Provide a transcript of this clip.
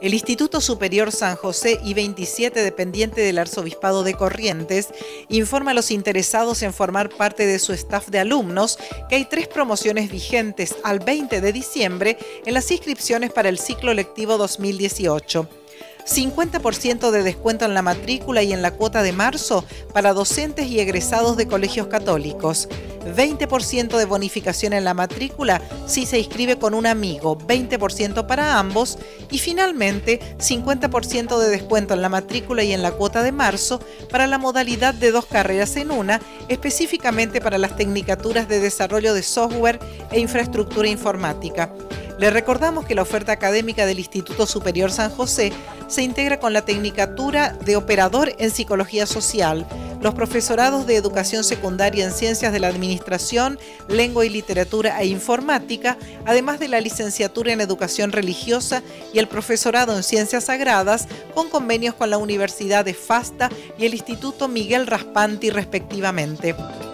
El Instituto Superior San José I-27, dependiente del Arzobispado de Corrientes, informa a los interesados en formar parte de su staff de alumnos que hay 3 promociones vigentes al 20 de diciembre en las inscripciones para el ciclo lectivo 2018. 50% de descuento en la matrícula y en la cuota de marzo para docentes y egresados de colegios católicos. 20% de bonificación en la matrícula si se inscribe con un amigo, 20% para ambos. Y finalmente, 50% de descuento en la matrícula y en la cuota de marzo para la modalidad de 2 carreras en una, específicamente para las tecnicaturas de desarrollo de software e infraestructura informática. Le recordamos que la oferta académica del Instituto Superior San José se integra con la Tecnicatura de Operador en Psicología Social, los profesorados de Educación Secundaria en Ciencias de la Administración, Lengua y Literatura e Informática, además de la Licenciatura en Educación Religiosa y el Profesorado en Ciencias Sagradas, con convenios con la Universidad de FASTA y el Instituto Miguel Raspanti, respectivamente.